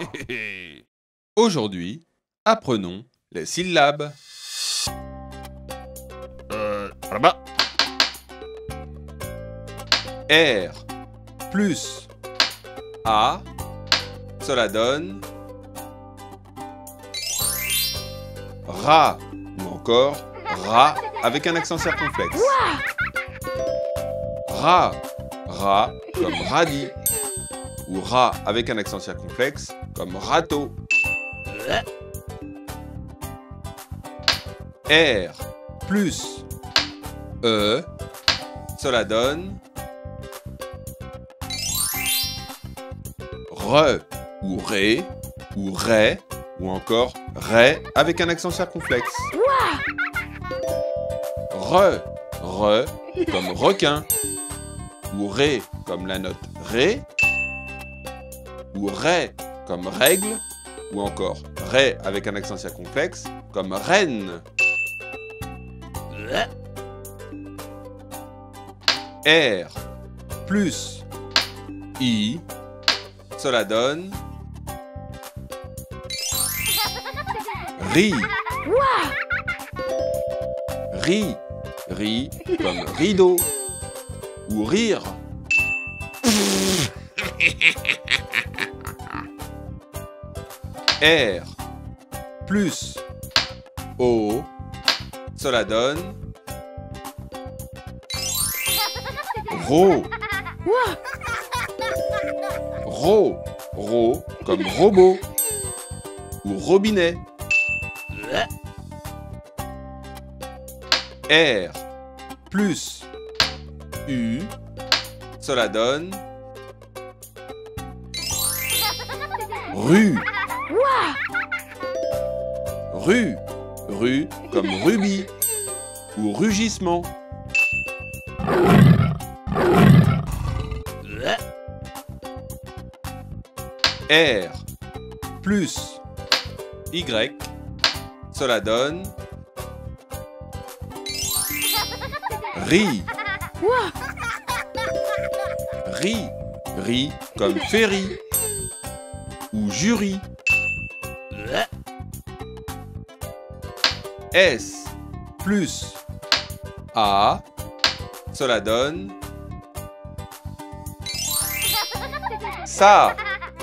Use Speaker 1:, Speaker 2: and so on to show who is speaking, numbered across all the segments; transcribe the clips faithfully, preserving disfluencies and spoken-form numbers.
Speaker 1: Aujourd'hui, apprenons les syllabes.
Speaker 2: Euh, là-bas.
Speaker 1: R plus A, cela donne Ra, ou encore Ra avec un accent circonflexe. Ra, Ra comme radis, ou Ra avec un accent circonflexe comme râteau. R plus E, cela donne Re ou Ré ou Ré ou encore Ré avec un accent circonflexe. Re, Re comme requin ou Ré comme la note Ré ou Ré comme règle ou encore Ré avec un accent circonflexe comme reine. R plus I, cela donne Ri. Ri, ri comme rideau ou rire. R plus O, cela donne Ro. Ro, ro comme robot ou robinet. R plus U, cela donne Rue. Rue, rue comme rubis ou rugissement. R plus Y, cela donne Ri. Ri, ri comme ferry ou jury. S plus A, cela donne Ça.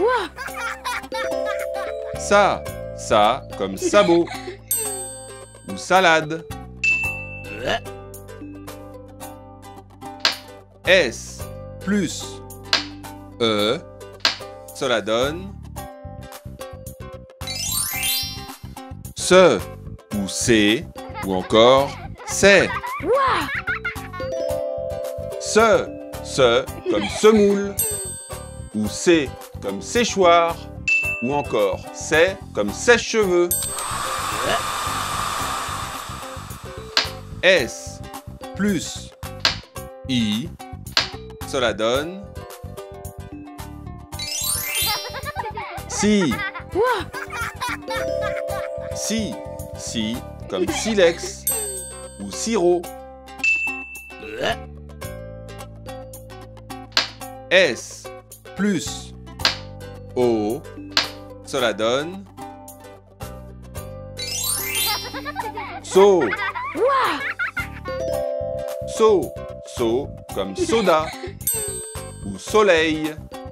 Speaker 1: Ça, ça comme sabot ou salade. S plus E, cela donne Ce ou c'est ou encore c'est. Ce, ce comme semoule ou c'est comme séchoir ou encore c'est comme sèche-cheveux. S plus I, cela donne Si. Si, si comme silex ou sirop. S plus O, cela donne So. So, so comme soda ou soleil.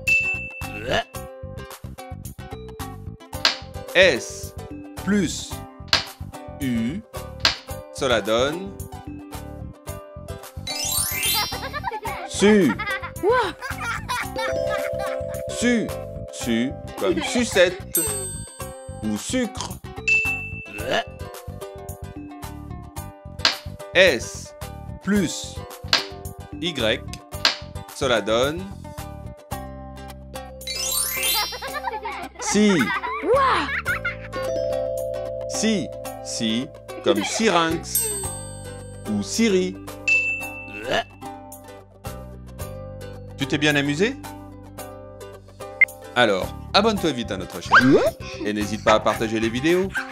Speaker 1: S plus U, cela donne Su. Su, su comme sucette ou sucre. S plus Y, cela donne Si. Si, si comme syrinx ou Siri. Tu t'es bien amusé? Alors, abonne-toi vite à notre chaîne et n'hésite pas à partager les vidéos.